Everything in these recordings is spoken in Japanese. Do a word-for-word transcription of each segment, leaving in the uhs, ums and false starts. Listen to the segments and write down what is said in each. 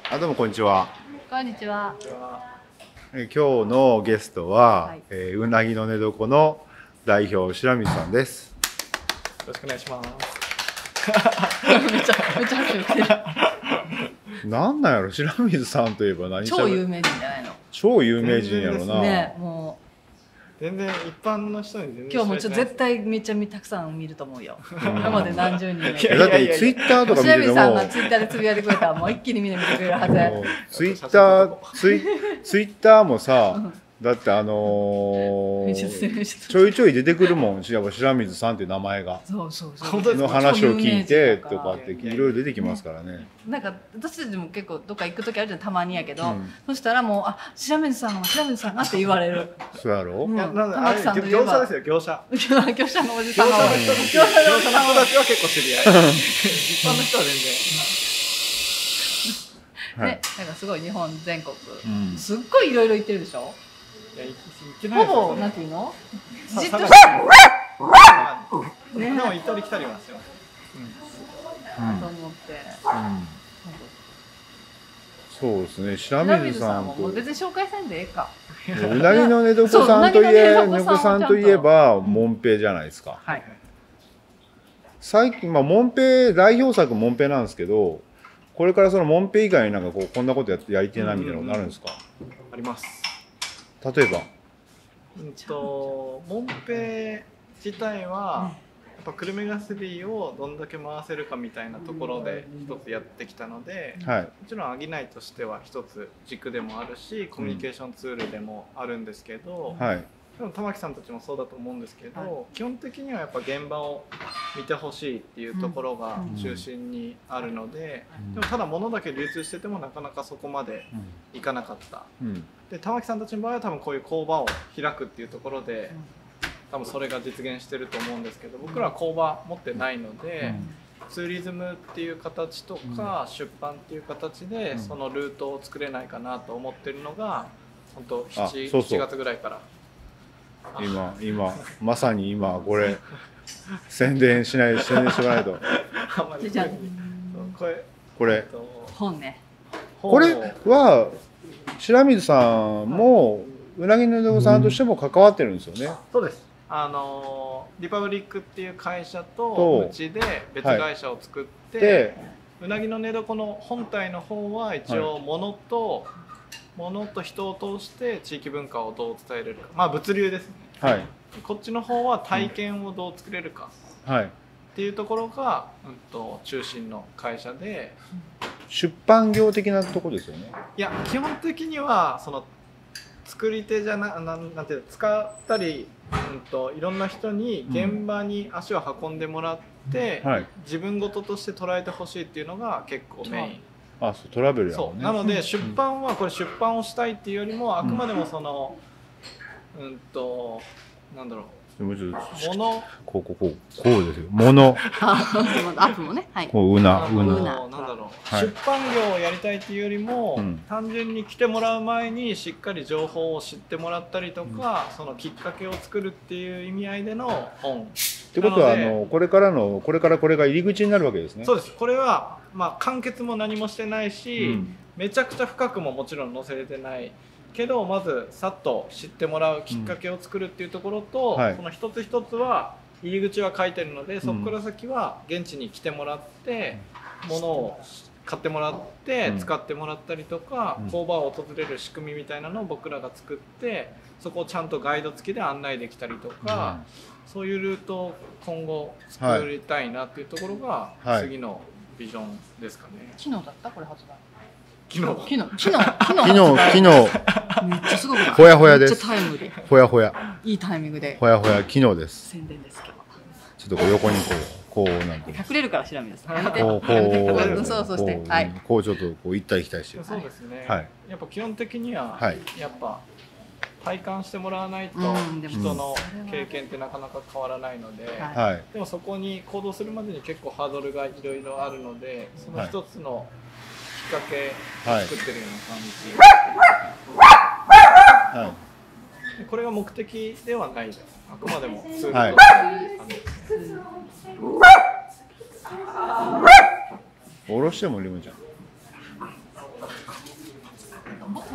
あ、どうもこんにちは。 こんにちは。 え今日のゲストは、 はい、 えー、うなぎの寝床の代表白水さんです。 よろしくお願いします。 めっちゃめっちゃ拍手受ける。 なんなんやろ、白水さんといえば何しゃべ超有名人じゃないの。 超有名人やろな。 ね、も全然一般の人に全然う今日もちょっと絶対めっちゃたくさん見ると思うよ。今まで何十人も。 えだってツイッターとか見てても、 白水さんがツイッターでつぶやいてくれたらもう一気にみんな見てくれるはず。 ツイッターツイツイッターもさ。だってあのー、ちょいちょい出てくるもん、やっぱ白水さんっていう名前がそうそうそうの話を聞いてとかっていろいろ出てきますからね。 なんか私たちも結構どっか行く時あるじゃん、たまにやけど、うん、そしたらもうあ白水さんは白水さんがって言われる。 そうやろ。 うん、いやなんあれ業者ですよ、業者。 業者のおじさんが。 業者の人たちは結構知り合い。一般の人は全然。ね、なんかすごい日本全国、うん、すっごいいろいろ行ってるでしょ。ほぼなんていうの？じっとして。 ね、でも行ったり来たりはますよ。 うん。と思って。 そうですね。白水さんももう別に紹介せんでええか。 うなぎの寝床さんといえ、寝床さんといえばモンペじゃないですか。 はい。 最近まあモンペ代表作モンペなんですけど、これからそのモンペ以外になんかこうこんなことやってやりてえなみたいなのなるんですか？ あります。 例えば、 うんとモンペ自体はやっぱ久留米ガスディをどんだけ回せるかみたいなところで一つやってきたので、はい、もちろん商いとしては一つ軸でもあるしコミュニケーションツールでもあるんですけど、はい、でも玉木さんたちもそうだと思うんですけど、はい、基本的にはやっぱ現場を見てほしいっていうところが中心にあるので、うん、でもただ物だけ流通しててもなかなかそこまでいかなかった、うん、で玉木さんたちの場合は多分こういう工場を開くっていうところで多分それが実現してると思うんですけど、僕らは工場持ってないので、うん、ツーリズムっていう形とか、うん、出版っていう形でそのルートを作れないかなと思ってるのが本当 7, そうそうしちがつぐらいから今今まさに今これ宣伝しない宣伝しておかないとじゃあこれこれ本ねこれは白水さんもうなぎの寝床さんとしても関わってるんですよね、うん、 そうです。あのリパブリックっていう会社とうちで別会社を作って、はい、うなぎの寝床の本体の方は一応物と、はい物と人を通して地域文化をどう伝えれるか、まあ物流ですね、はい、こっちの方は体験をどう作れるか、うんはい、っていうところが、うん、と中心の会社で出版業的なところですよね。 いや基本的にはその作り手じゃな、な、なんていう使ったり、うん、といろんな人に現場に足を運んでもらって、うんはい、自分事として捉えてほしいっていうのが結構メイン。 あ、そうトラベルやもんね。 そうなので出版はこれ出版をしたいっていうよりもあくまでもそのうんとなんだろうものこうこうこうこうですよものアップもねはいこううなうななんだろう、はい、出版業をやりたいっていうよりも、うん、単純に来てもらう前にしっかり情報を知ってもらったりとか、うん、そのきっかけを作るっていう意味合いでの本ってことはあのこれからのこれからこれが入り口になるわけですね。 そうです。これはまあ完結も何もしてないし、うん、めちゃくちゃ深くももちろん載せれてないけどまずさっと知ってもらうきっかけを作るっていうところと、うんはい、その一つ一つは入り口は書いてるので、そこから先は現地に来てもらって物を買ってもらって使ってもらったりとか、うん、工場を訪れる仕組みみたいなのを僕らが作ってそこをちゃんとガイド付きで案内できたりとか、うん、そういうルートを今後作りたいなっていうところが次のビジョンですかね。 昨日だったこれ発売昨日昨日昨日昨日昨日めっちゃすごくないほやほやです。 めっちゃタイムリーほやほやいいタイミングでほやほや昨日です。 宣伝ですけどちょっとこう横にこうこうなんて隠れるから白身です。やめてこうこうそうそうしてはいこうちょっとこう行ったり来たりしてる。 そうですね。はい。やっぱ基本的にはやっぱ体感してもらわないと人の経験ってなかなか変わらないので、はい、でもそこに行動するまでに結構ハードルがいろいろあるので、その一つのきっかけを作ってるような感じ、はいはい、これが目的ではないです。あくまでもツールとして、はい、 下ろしてもリムちゃん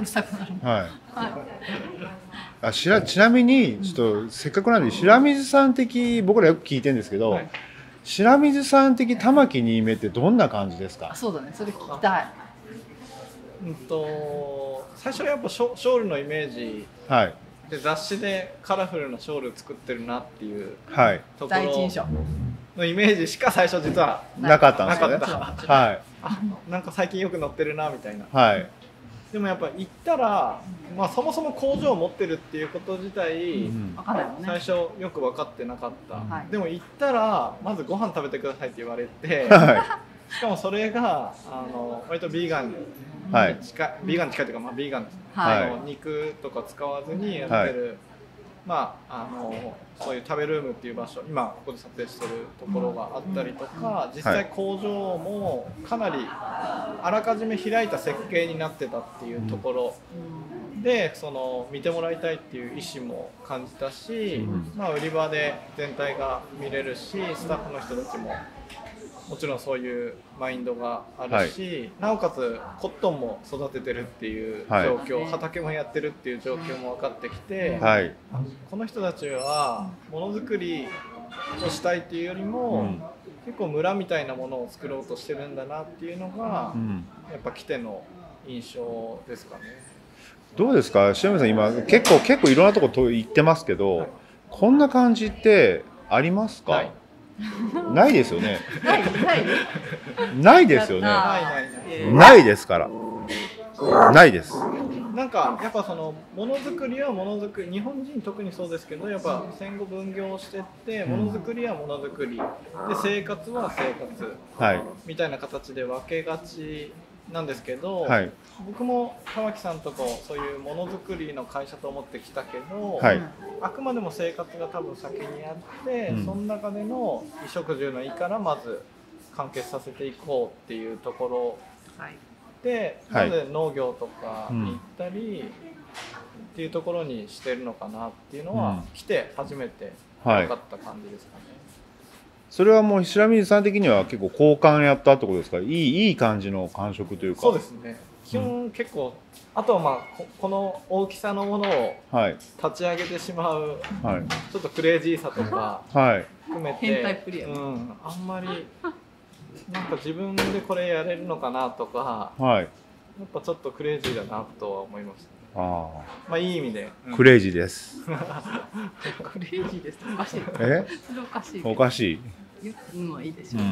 うるさくなる。 はい。あ、しらちなみにちょっとせっかくなんで白水さん的、僕らよく聞いてるんですけど、はい、白水さん的玉木新芽ってどんな感じですか？ あ、そうだね、それ聞きたい。 うんと最初はやっぱショ、ショールのイメージ、はい、で雑誌でカラフルなショール作ってるなっていうところのイメージしか最初実はなかったんですよね。はい。 あ、なんか最近よく載ってるなみたいな。 はい。 でもやっぱ行ったら、まあ、そもそも工場を持ってるっていうこと自体、うん、最初よく分かってなかった、はい、でも行ったらまずご飯食べてくださいって言われて、はい、しかもそれがあの割とビーガンに近い、はい、ビーガンに近いというか、まあ、ビーガンですね、はい、あの肉とか使わずにやってる、はい、まあ、あのそういう食べルームっていう場所、今ここで撮影してるところがあったりとか、実際工場もかなりあらかじめ開いた設計になってたっていうところで、その見てもらいたいっていう意思も感じたし、まあ、売り場で全体が見れるし、スタッフの人たちももちろんそういうマインドがあるし、はい、なおかつコットンも育ててるっていう状況、はい、畑もやってるっていう状況も分かってきて、はい、この人たちはものづくりをしたいっていうよりも、うん、結構村みたいなものを作ろうとしてるんだなっていうのが、うん、やっぱ来ての印象ですかね。 どうですか、塩見さん、今結構結構いろんなところ行ってますけど、はい、こんな感じってありますか？はい、ないですよね。 ないないないですよね。ないないないですから。ないです。 なんかやっぱそのものづくりはものづくり、日本人特にそうですけど、やっぱ戦後分業してってものづくりはものづくりで生活は生活、はい、みたいな形で分けがちなんですけど、はい、僕も玉木さんとこそういうものづくりの会社と思ってきたけど、はい、あくまでも生活が多分先にあって、うん、その中での衣食住の衣からまず完結させていこうっていうところ、はい、で、なので農業とかに行ったりっていうところにしてるのかなっていうのは、うん、来て初めて分かった感じですかね。はい、 それはもう白水さん的には結構交換やったってことですか？いい、いい感じの感触というか。 そうですね。基本結構、うん、あとはまあ こ, この大きさのものを立ち上げてしまう、はい、ちょっとクレイジーさとか含めて、 変態っぷりやね、 うん、あんまりなんか自分でこれやれるのかなとか、はい、やっぱちょっとクレイジーだなとは思いましたね。あまあいい意味で、 うん、クレイジーです。 クレイジーですおかしい。 え？ それおかしい。 おかしい。 言うのはいいでしょう。うん、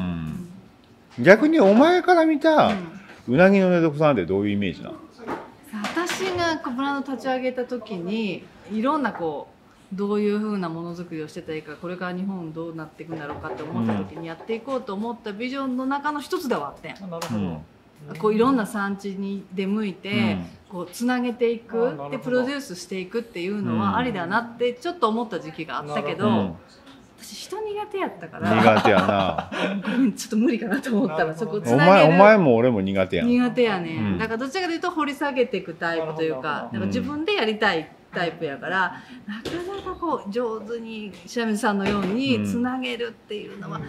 逆にお前から見た、うん、うなぎの寝床さんってどういうイメージなの？ 私がブランド立ち上げた時にいろんなこうどういうふうなものづくりをしてたらいいか、これから日本どうなっていくんだろうかって思った時にやっていこうと思ったビジョンの中の一つではあってん。なるほど。こういろんな産地に出向いて、うん、こうつなげていくでプロデュースしていくっていうのはありだなってちょっと思った時期があったけど、うん、私人苦手やったから苦手やなごめんちょっと無理かなと思ったらそこつなげる。 お前、お前も俺も苦手やん。 苦手やね、うん、だからどちらかというと掘り下げていくタイプというか、なんか自分でやりたいタイプやから、うん、なかなかこう上手に白水さんのようにつなげるっていうのは、うん、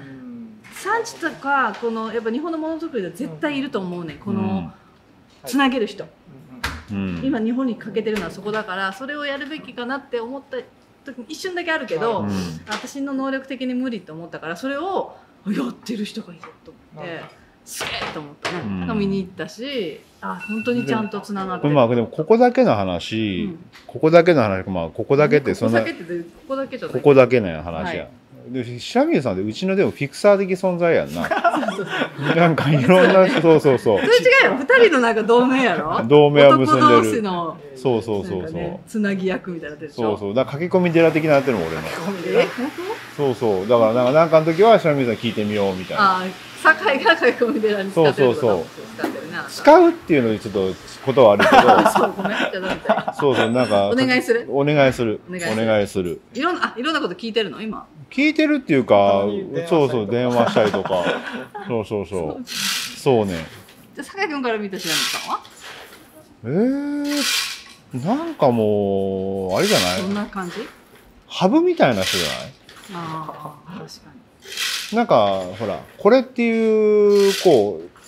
産地とかこのやっぱ日本のものづくりで絶対いると思うね、このつなげる人、うん、今日本に欠けてるのはそこだから、それをやるべきかなって思った時に一瞬だけあるけど、うん、私の能力的に無理と思ったから、それをやってる人がいると思ってすげえと思ったね、うん、見に行ったし、あ本当にちゃんとつながってる。 まあでもここだけの話、うん、ここだけの話、まあここだけってそんなここだけじゃない、ここだけの話や、はい、で白水さんってうちのでもフィクサー的存在やんな。なんかいろんなそうそうそう。それ違うよ。二人のなんか同盟やろ。 同盟を結んでる。 男同士のそうそうそうそう、ね。 つなぎ役みたいなでしょ。 そうそう。だから駆け込み寺的なやってるもん俺の。え本当？そうそう。だからなんかなんかの時は白水さん聞いてみようみたいな。ああ、 酒井が駆け込み寺に使ってる。そうそうそう。 使うっていうのにちょっとことはあるけど。 そうごめん。じゃあみたい。 そうそうなんか。 お願いする。 お願いする。お願いする。 いろんなあいろんなこと聞いてるの今。 聞いてるっていうか、そうそう電話したりとか、そうそうそう、そうね。 じゃあ酒井君から見た白水さんは？ えー、なんかもうあれじゃない？ どんな感じ？ ハブみたいな人じゃない？ ああ確かに。 なんかほらこれっていうこう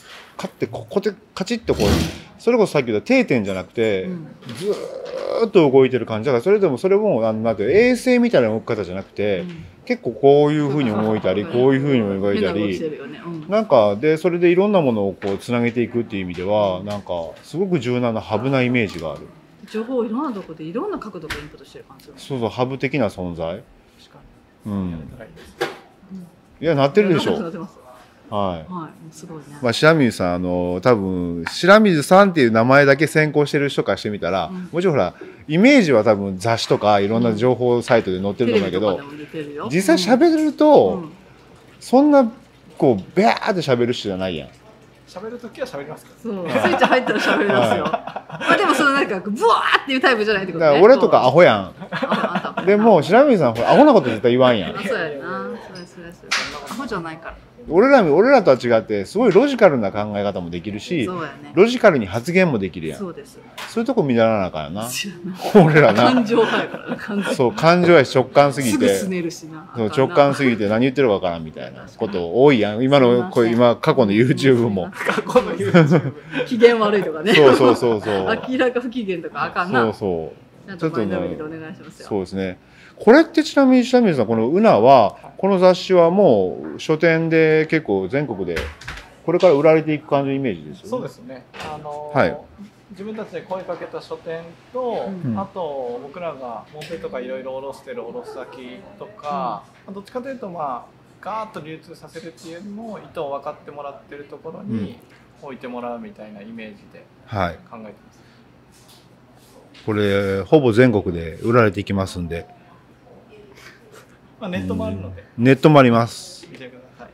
カッてここでカチッとこうそれこそさっき言った定点じゃなくて、うん、ずーっと動いてる感じだから、それでもそれもなんて衛星みたいな動き方じゃなくて、うん、結構こういうふうに動いたりこういうふうに動いたり、うん、なんかでそれでいろんなものをこうつなげていくっていう意味ではなんかすごく柔軟なハブなイメージがある。 情報をいろんなところでいろんな角度でインプットしてる感じ。 そうそう、ハブ的な存在。うん。いやなってるでしょ。はい。はい、すごいね。まあ白水さんあの多分白水さんっていう名前だけ先行してる人からしてみたら、うん、もちろんほらイメージは多分雑誌とかいろんな情報サイトで載ってると思うけど、うん、実際喋れると、うん、そんなこうベーって喋る人じゃないやん。 喋るときは喋りますか。 そう、スイッチ入ったら喋りますよ。まあでもそのなんかブワーっていうタイプじゃないってことね。 だから俺とかアホやん。でも白水さんほらアホなこと絶対言わんやん。 そうやな。そうやそうやそうや。アホじゃないから。 俺ら俺らとは違ってすごいロジカルな考え方もできるし、そうやね、ロジカルに発言もできるやん。そうです。そういうとこ見習わなあかんやな。俺らな。感情派やからな。感情。そう感情やし直感すぎて。すぐ拗ねるしな。そう直感すぎて何言ってるかわからんみたいなこと多いやん。今のこれ今過去の YouTube も。過去の YouTube。機嫌悪いとかね。そうそうそうそう。明らか不機嫌とかあかんな。そうそう。ちょっとね。お願いしますよ。そうですね。これってちなみに白水さんこのウナはこの雑誌はもう書店で結構全国でこれから売られていく感じのイメージですよね。 そうですね。あのーはい、自分たちで声かけた書店と、うん、あと僕らがモンペとかいろいろ卸してる卸先とか、うん、どっちかというとまあガーッと流通させるっていうよりも意図を分かってもらってるところに置いてもらうみたいなイメージで考えてます。はい、 これほぼ全国で売られていきますんで。 まあ、ネットもあるので、 うん、ネットもあります。 見てください。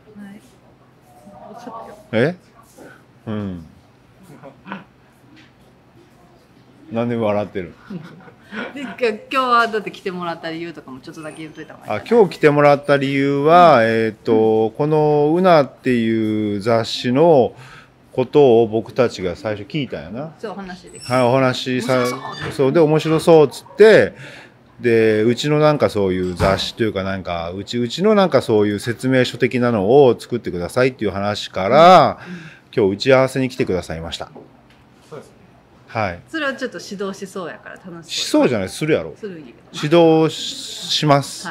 え？うん。なんで笑ってる？ で今日はだって来てもらった理由とかもちょっとだけ言っといた方がいい。 あ、今日来てもらった理由は、うん、えっとこのウナっていう雑誌のことを僕たちが最初聞いたんやな。 そうお話で。 はい、お話さ、そうで面白そうっつって。でうちのなんかそういう雑誌というかなんかうちうちのなんかそういう説明書的なのを作ってくださいっていう話から、うん、今日打ち合わせに来てくださいました。 そうですね。 はい。 それはちょっと指導しそうやから楽しそう。 しそうじゃないするやろ。する指導します。はい。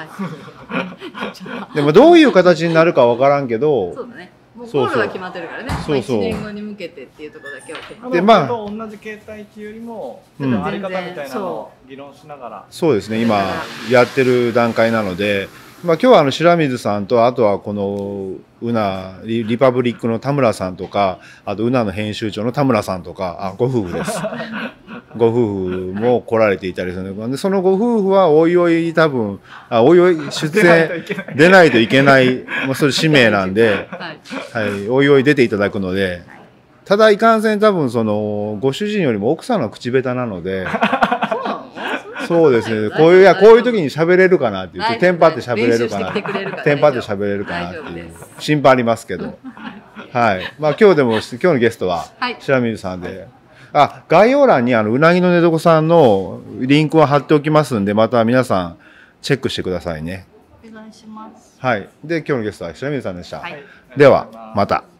でもどういう形になるかわからんけど。 そうだね。もうゴールは決まってるからね。そうそう。まあいちねんごに向けてっていうところだけは決まってる。 でまあ同じ形態っていうよりも、うん、あり方みたいなのを議論しながら。 そうですね。今やってる段階なので、まあ今日はあの白水さんとあとはこのウナ リ, リパブリックの田村さんとか、あとウナの編集長の田村さんとか、あご夫婦です。ご夫婦も来られていたりするので、そのご夫婦はおいおい多分あおいおい出演出ないといけない、まあそれ使命なんで、はい、はい、おいおい出ていただくので、ただいかんせん多分そのご主人よりも奥さんの口下手なので。そうですね。こういういやこういう時に喋れるかなっていう、テンパって喋れるかな、テンパって喋れるかなっていう心配ありますけど、はい。まあ今日でも今日のゲストは白水さんで、あ概要欄にあのうなぎの寝床さんのリンクを貼っておきますんで、また皆さんチェックしてくださいね。 お願いします。 はい。で今日のゲストは白水さんでした。はい、ではまた。